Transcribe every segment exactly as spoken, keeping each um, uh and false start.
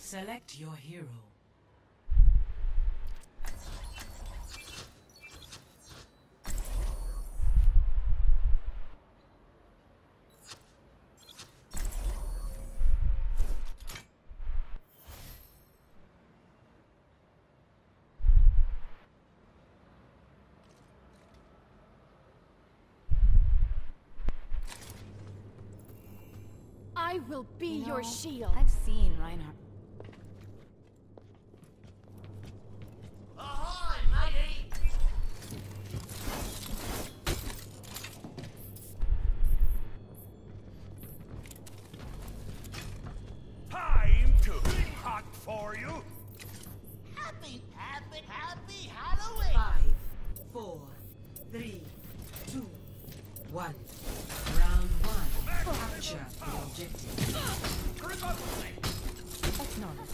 Select your hero. I will be You know, your shield. I've seen Reinhardt. Ahoy, matey! Time to hot for you. Happy, happy, happy Halloween! Five, four, three, two, one. Round one. Capture the objective. Acknowledge.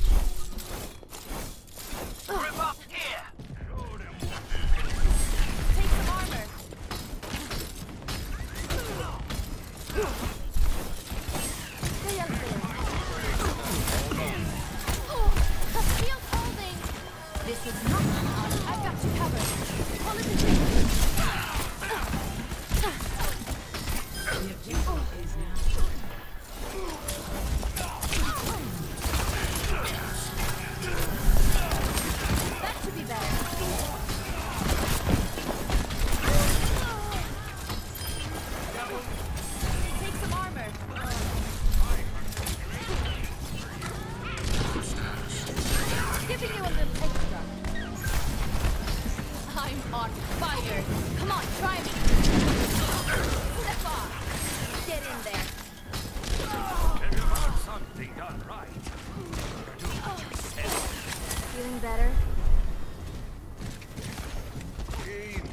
Group up here! Take some armor. Stay up there. The shield holding. This is not I've got you covered. Call it the trigger. The objective is now. That should be better. Take some armor. Giving you a little extra. I'm on fire. Come on, try me. Step off. Get in there. Have you heard something done right? Feeling better? Game.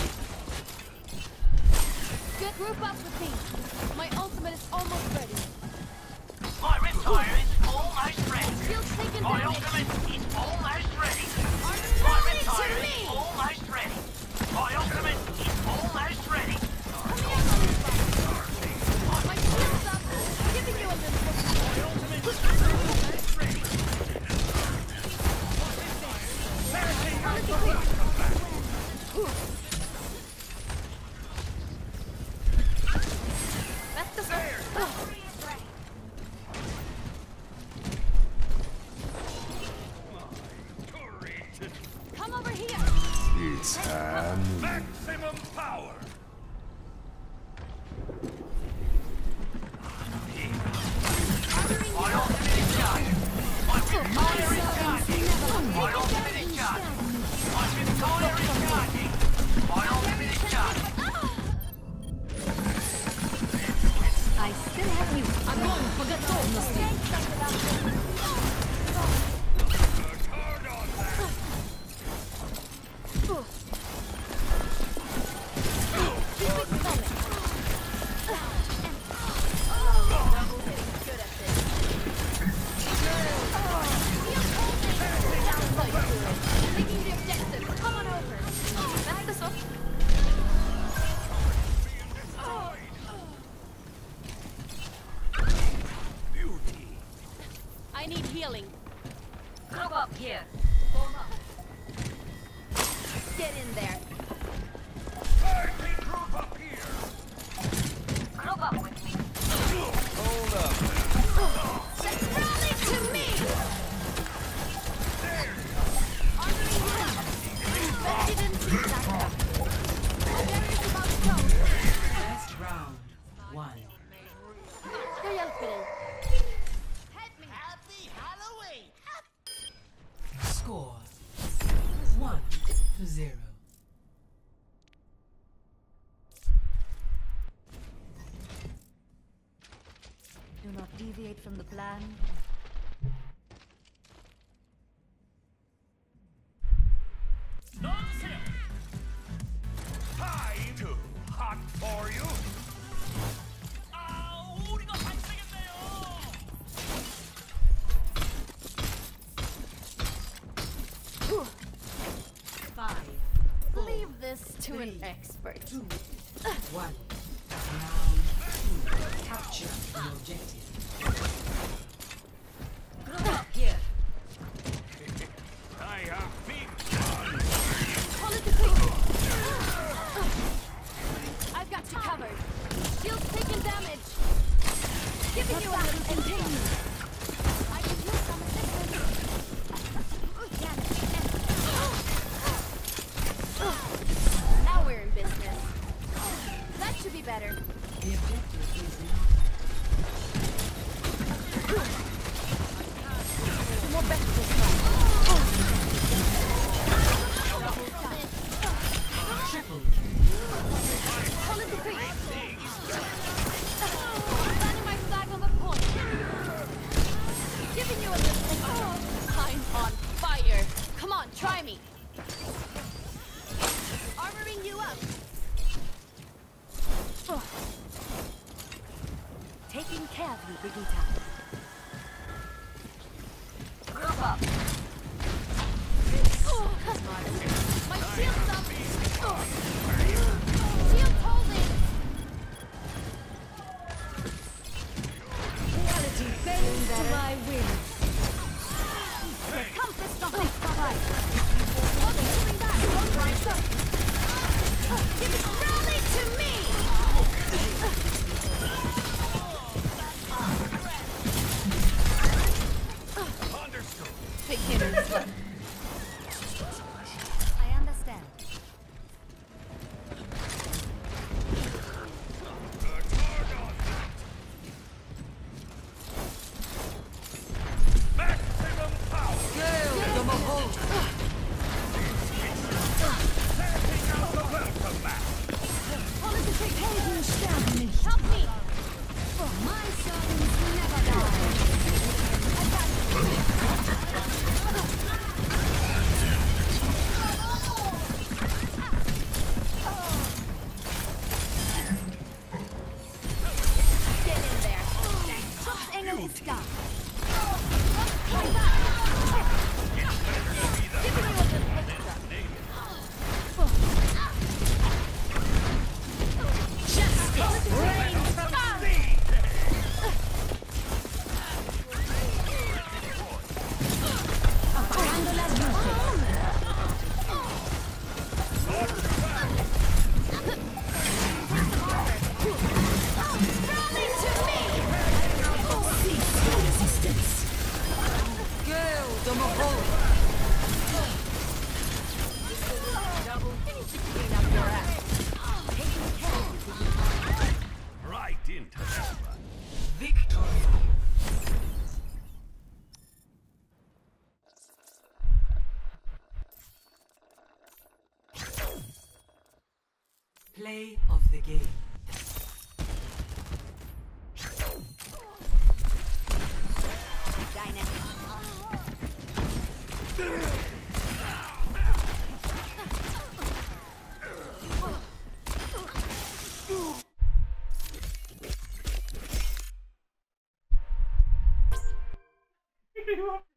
Good, group up with me. My ultimate is almost ready. My Riptire is almost ready! Shield taken My damage. ultimate is almost ready! My Rally Riptire to is me! almost ready! My ultimate is almost ready! Come here, Lily. My shield's up. Giving you a little My ultimate is almost ready! That's the start. Come over here. It's time. Maximum power. My ultimate is charged! My Riptire is charging! My ultimate is charging! My Riptire is charging! My ultimate is charging! I still have you. I'm going for the door. Hard on that. Keep it coming. Good at this. That's how you do it. Taking the objective. Come on over. That's the stuff. Beauty. I need healing. Group up here. Get in there. Party group up here. Group up with me. Hold up. Rally to me. Invested in Zaka. There is about to go. First round. One. Ska hjälpa dig. Happy Halloween! Score. One to zero. Do not deviate from the plan. Time to hot for you. Five, Leave this to an expert. two, one. Round two. Capture the objective. Group up here. Got you covered. Shield's taking damage. Giving you a little container. I can use some assistance. Now we're in business. That should be better. The objective is now More better this time. triple. Call it the creep. Planting my flag on the point. Giving you a little. I'm on fire. Come on, try me. Armoring you up. Taking care of you, Brigitte. Group up. My shield's up. Shield's holding. Reality bends to my will. Come, fist on things, bye-bye. What's doing that? Don't rise up. Give it rally to me. Understood. Take care of this one. I understand. Maximum power. Setting out the welcome mat. Helden sterben nicht. Help me. My sons never die. Get in there. Schutzengel ist da. Come back. Giving you a little extra. Justice reigns from us. Apagando las luces. Rally to me. Double. You need to clean up your act. Right into that one. Victory. Play of the game. Dynamic.